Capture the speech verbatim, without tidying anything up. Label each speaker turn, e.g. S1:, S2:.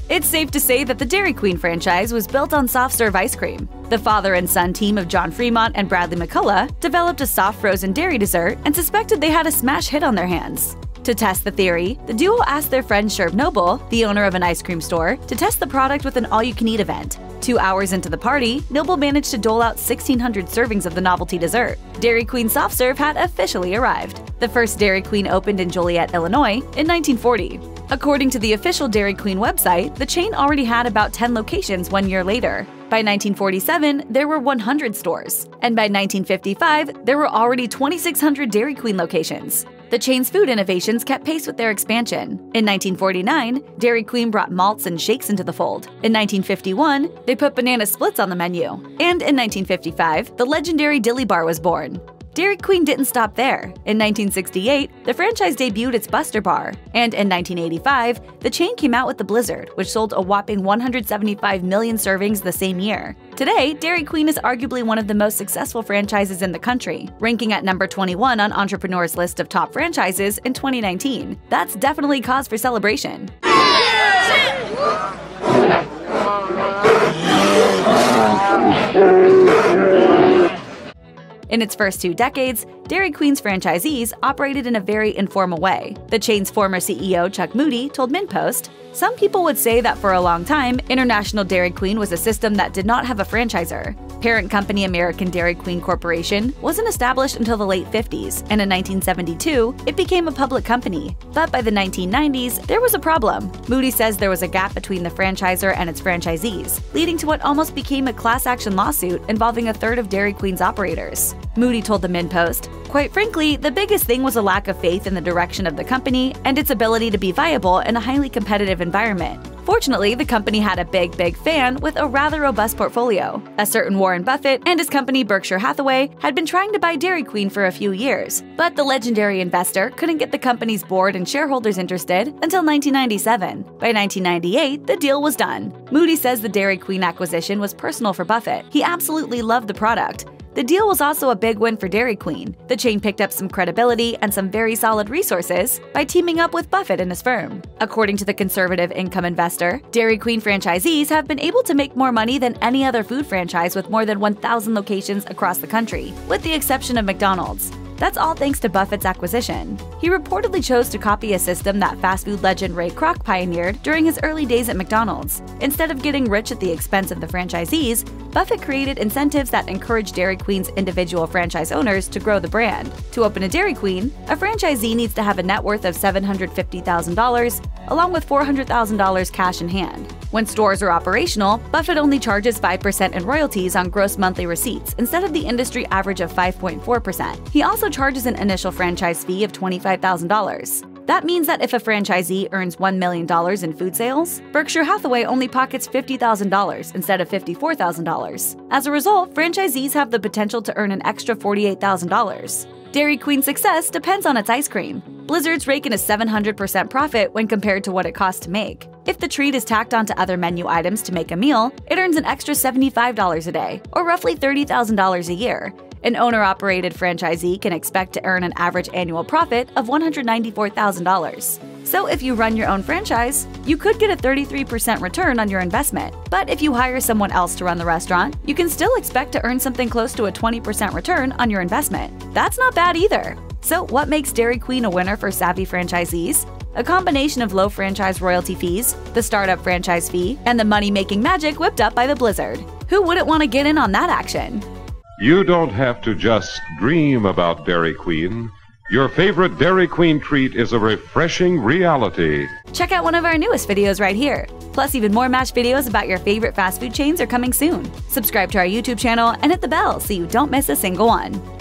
S1: It's safe to say that the Dairy Queen franchise was built on soft-serve ice cream. The father and son team of John Fremont and Bradley McCullough developed a soft frozen dairy dessert and suspected they had a smash hit on their hands. To test the theory, the duo asked their friend Sherb Noble, the owner of an ice cream store, to test the product with an all-you-can-eat event. Two hours into the party, Noble managed to dole out sixteen hundred servings of the novelty dessert. Dairy Queen Soft Serve had officially arrived. The first Dairy Queen opened in Joliet, Illinois, in nineteen forty. According to the official Dairy Queen website, the chain already had about ten locations one year later. By nineteen forty-seven, there were one hundred stores, and by nineteen fifty-five, there were already twenty-six hundred Dairy Queen locations. The chain's food innovations kept pace with their expansion. In nineteen forty-nine, Dairy Queen brought malts and shakes into the fold. In nineteen fifty-one, they put banana splits on the menu. And in nineteen fifty-five, the legendary Dilly Bar was born. Dairy Queen didn't stop there. In nineteen sixty-eight, the franchise debuted its Buster Bar, and in nineteen eighty-five, the chain came out with the Blizzard, which sold a whopping one hundred seventy-five million servings the same year. Today, Dairy Queen is arguably one of the most successful franchises in the country, ranking at number twenty-one on Entrepreneur's list of top franchises in twenty nineteen. That's definitely cause for celebration. In its first two decades, Dairy Queen's franchisees operated in a very informal way. The chain's former C E O, Chuck Moody, told MinnPost, "Some people would say that for a long time, International Dairy Queen was a system that did not have a franchisor. Parent company American Dairy Queen Corporation wasn't established until the late fifties, and in nineteen seventy-two, it became a public company. But by the nineteen nineties, there was a problem." Moody says there was a gap between the franchisor and its franchisees, leading to what almost became a class action lawsuit involving a third of Dairy Queen's operators. Moody told the MinnPost, "Quite frankly, the biggest thing was a lack of faith in the direction of the company and its ability to be viable in a highly competitive environment. Fortunately, the company had a big, big fan with a rather robust portfolio. A certain Warren Buffett and his company Berkshire Hathaway had been trying to buy Dairy Queen for a few years, but the legendary investor couldn't get the company's board and shareholders interested until nineteen ninety-seven. By nineteen ninety-eight, the deal was done." Moody says the Dairy Queen acquisition was personal for Buffett. He absolutely loved the product. The deal was also a big win for Dairy Queen. The chain picked up some credibility and some very solid resources by teaming up with Buffett and his firm. According to the conservative income investor, Dairy Queen franchisees have been able to make more money than any other food franchise with more than one thousand locations across the country, with the exception of McDonald's. That's all thanks to Buffett's acquisition. He reportedly chose to copy a system that fast food legend Ray Kroc pioneered during his early days at McDonald's. Instead of getting rich at the expense of the franchisees, Buffett created incentives that encourage Dairy Queen's individual franchise owners to grow the brand. To open a Dairy Queen, a franchisee needs to have a net worth of seven hundred fifty thousand dollars, along with four hundred thousand dollars cash in hand. When stores are operational, Buffett only charges five percent in royalties on gross monthly receipts instead of the industry average of five point four percent. He also charges an initial franchise fee of twenty-five thousand dollars. That means that if a franchisee earns one million dollars in food sales, Berkshire Hathaway only pockets fifty thousand dollars instead of fifty-four thousand dollars. As a result, franchisees have the potential to earn an extra forty-eight thousand dollars. Dairy Queen's success depends on its ice cream. Blizzards rake in a seven hundred percent profit when compared to what it costs to make. If the treat is tacked onto other menu items to make a meal, it earns an extra seventy-five dollars a day, or roughly thirty thousand dollars a year. An owner-operated franchisee can expect to earn an average annual profit of one hundred ninety-four thousand dollars. So if you run your own franchise, you could get a thirty-three percent return on your investment. But if you hire someone else to run the restaurant, you can still expect to earn something close to a twenty percent return on your investment. That's not bad either. So what makes Dairy Queen a winner for savvy franchisees? A combination of low franchise royalty fees, the startup franchise fee, and the money-making magic whipped up by the Blizzard. Who wouldn't want to get in on that action?
S2: You don't have to just dream about Dairy Queen. Your favorite Dairy Queen treat is a refreshing reality.
S1: Check out one of our newest videos right here. Plus, even more MASH videos about your favorite fast food chains are coming soon. Subscribe to our YouTube channel and hit the bell so you don't miss a single one.